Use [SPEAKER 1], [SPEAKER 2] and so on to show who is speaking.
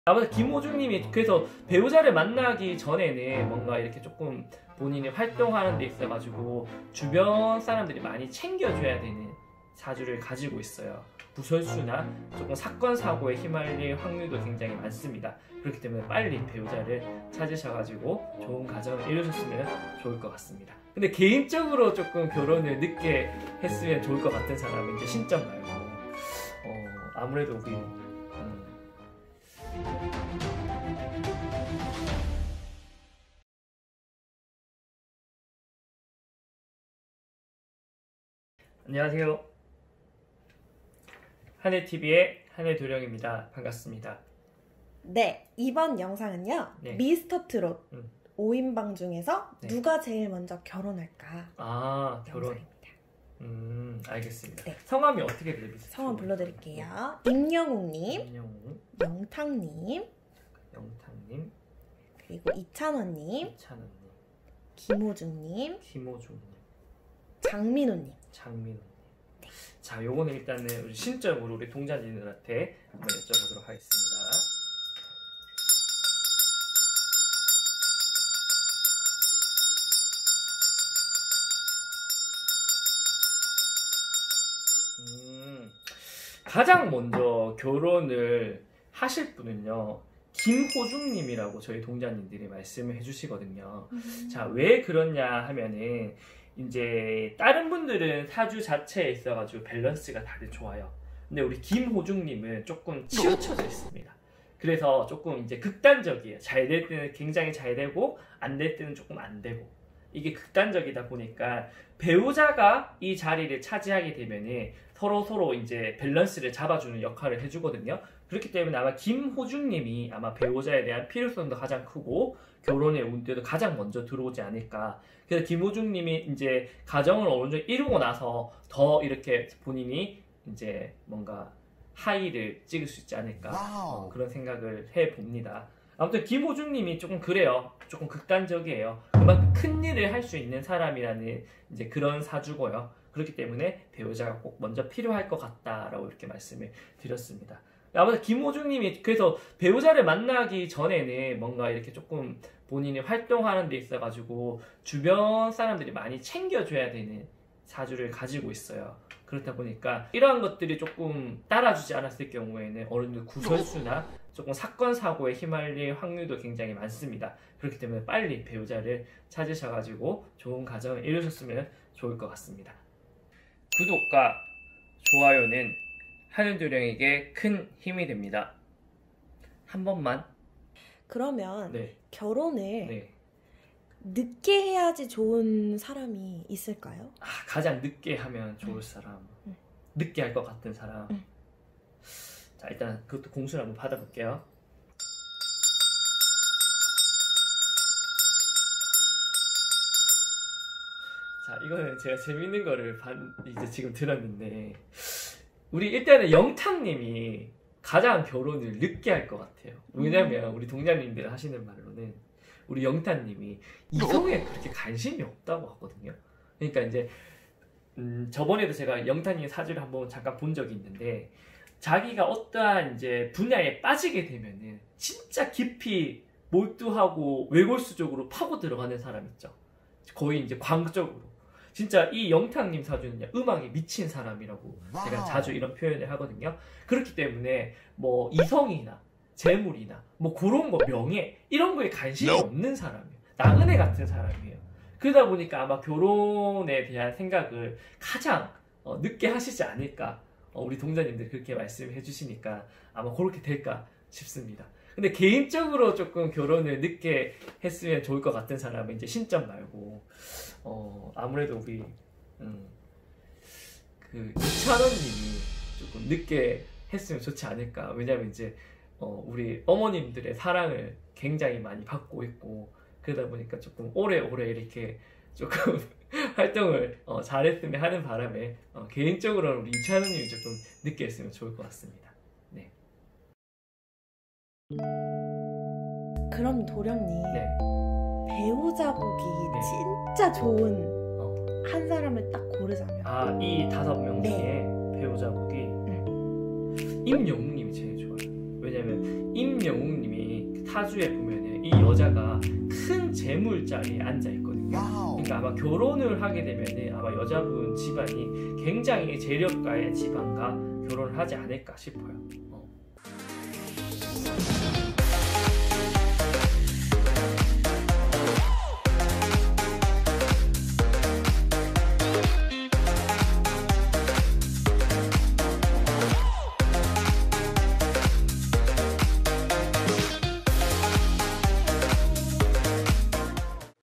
[SPEAKER 1] 아무래도 김호중님이 그래서 배우자를 만나기 전에는 뭔가 이렇게 조금 본인이 활동하는 데 있어가지고 주변 사람들이 많이 챙겨줘야 되는 사주를 가지고 있어요. 부설수나 조금 사건 사고에 휘말릴 확률도 굉장히 많습니다. 그렇기 때문에 빨리 배우자를 찾으셔가지고 좋은 가정을 이루셨으면 좋을 것 같습니다. 근데 개인적으로 조금 결혼을 늦게 했으면 좋을 것 같은 사람은 이제 신점 말고 아무래도 우리 안녕하세요. 하늘TV의 하늘도령입니다. 반갑습니다.
[SPEAKER 2] 네, 이번 영상은요.
[SPEAKER 1] 네.
[SPEAKER 2] 미스터트롯 5인방 중에서
[SPEAKER 1] 네.
[SPEAKER 2] 누가 제일 먼저 결혼할까?
[SPEAKER 1] 아, 결혼.
[SPEAKER 2] 영상입니다.
[SPEAKER 1] 알겠습니다.
[SPEAKER 2] 네.
[SPEAKER 1] 성함이 어떻게 되세요?
[SPEAKER 2] 성함 불러드릴게요. 임영웅님,
[SPEAKER 1] 임영웅,
[SPEAKER 2] 영탁님,
[SPEAKER 1] 영탁님,
[SPEAKER 2] 그리고 이찬원님,
[SPEAKER 1] 이찬원님,
[SPEAKER 2] 김호중님,
[SPEAKER 1] 김호중님,
[SPEAKER 2] 장민호님.
[SPEAKER 1] 장민호님. 자, 요거는 일단은 우리 신점으로 우리 동자님들한테 한번 여쭤보도록 하겠습니다. 가장 먼저 결혼을 하실 분은요, 김호중님이라고 저희 동자님들이 말씀을 해주시거든요. 자, 왜 그러냐 하면은 이제 다른 분들은 사주 자체에 있어가지고 밸런스가 다들 좋아요. 근데 우리 김호중님은 조금 치우쳐져 있습니다. 그래서 조금 이제 극단적이에요. 잘 될 때는 굉장히 잘 되고 안 될 때는 조금 안 되고, 이게 극단적이다 보니까 배우자가 이 자리를 차지하게 되면은 서로 이제 밸런스를 잡아주는 역할을 해주거든요. 그렇기 때문에 아마 김호중님이 아마 배우자에 대한 필요성도 가장 크고 결혼의 운때도 가장 먼저 들어오지 않을까. 그래서 김호중님이 이제 가정을 어느 정도 이루고 나서 더 이렇게 본인이 이제 뭔가 하이를 찍을 수 있지 않을까, 그런 생각을 해봅니다. 아무튼 김호중님이 조금 그래요. 조금 극단적이에요. 그만큼 큰 일을 할 수 있는 사람이라는 이제 그런 사주고요. 그렇기 때문에 배우자가 꼭 먼저 필요할 것 같다라고 이렇게 말씀을 드렸습니다. 아무튼 김호중님이 그래서 배우자를 만나기 전에는 뭔가 이렇게 조금 본인이 활동하는 데 있어가지고 주변 사람들이 많이 챙겨줘야 되는 사주를 가지고 있어요. 그렇다 보니까 이러한 것들이 조금 따라주지 않았을 경우에는 어느 정도 구설수나 조금 사건 사고에 휘말릴 확률도 굉장히 많습니다. 그렇기 때문에 빨리 배우자를 찾으셔가지고 좋은 가정을 이루셨으면 좋을 것 같습니다. 구독과 좋아요는 하늘도령에게 큰 힘이 됩니다. 한 번만.
[SPEAKER 2] 그러면
[SPEAKER 1] 네.
[SPEAKER 2] 결혼을
[SPEAKER 1] 네.
[SPEAKER 2] 늦게 해야지 좋은 사람이 있을까요?
[SPEAKER 1] 가장 늦게 하면 좋을 사람. 늦게 할 것 같은 사람. 자, 일단 그것도 공수를 한번 받아볼게요. 자, 이거는 제가 재밌는 거를 이제 지금 들었는데, 우리 일단은 영탁님이 가장 결혼을 늦게 할 것 같아요. 왜냐면 우리 동자님들 하시는 말로는 우리 영탁님이 이성에 그렇게 관심이 없다고 하거든요. 그러니까 이제 저번에도 제가 영탁님 사주를 한번 잠깐 본 적이 있는데, 자기가 어떠한 이제 분야에 빠지게 되면은 진짜 깊이 몰두하고 외골수적으로 파고 들어가는 사람 있죠. 거의 이제 광적으로. 진짜 이 영탁님 사주는 음악에 미친 사람이라고 제가 자주 이런 표현을 하거든요. 그렇기 때문에 뭐 이성이나 재물이나 뭐 그런 거, 명예 이런 거에 관심이 없는 사람이에요. 나그네 같은 사람이에요. 그러다 보니까 아마 결혼에 대한 생각을 가장 늦게 하시지 않을까. 우리 동자님들 그렇게 말씀해 주시니까 아마 그렇게 될까 싶습니다. 근데 개인적으로 조금 결혼을 늦게 했으면 좋을 것 같은 사람은 이제 신점 말고 아무래도 우리 그 이찬원님이 조금 늦게 했으면 좋지 않을까. 왜냐면 이제 우리 어머님들의 사랑을 굉장히 많이 받고 있고, 그러다 보니까 조금 오래오래 이렇게 조금 활동을 잘했으면 하는 바람에 개인적으로는 우리 이찬원님이 조금 늦게 했으면 좋을 것 같습니다. 네.
[SPEAKER 2] 그럼 도령님,
[SPEAKER 1] 네.
[SPEAKER 2] 배우자 보기
[SPEAKER 1] 네.
[SPEAKER 2] 진짜 좋은 한 사람을 딱 고르자면,
[SPEAKER 1] 이 5명 중에
[SPEAKER 2] 네.
[SPEAKER 1] 배우자 보기 임영웅님이 제일 좋아요. 왜냐면 임영웅님이 타주에 보면은 이 여자가 큰 재물 자리에 앉아 있거든요. 그러니까 아마 결혼을 하게 되면은 아마 여자분 집안이 굉장히 재력가의 집안과 결혼을 하지 않을까 싶어요.